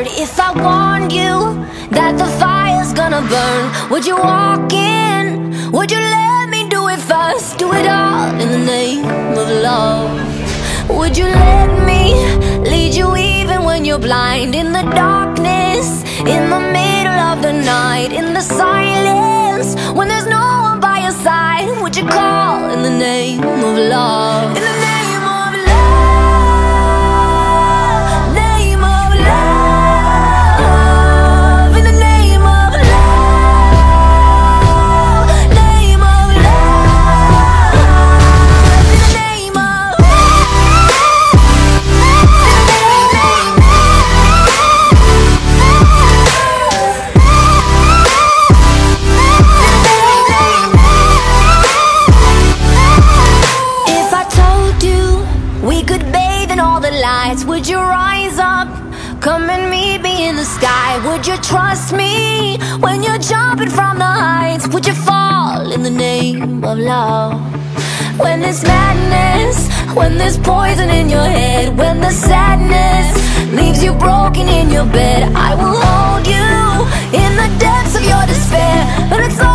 word. If I warned you that the fire's gonna burn, would you walk in? Would you let me do it first? Do it all in the name of love. Would you let me lead you even when you're blind? In the darkness, in the middle of the night, in the silence, when there's no one by your side, would you call in the name of love? In the name of love, name of love, in the name of love, name of love, in the name of would you rise up, come and meet me in the sky? Would you trust me when you're jumping from the heights? Would you fall in the name of love? When there's madness, when there's poison in your head, when the sadness leaves you broken in your bed, I will hold you in the depths of your despair, and it's all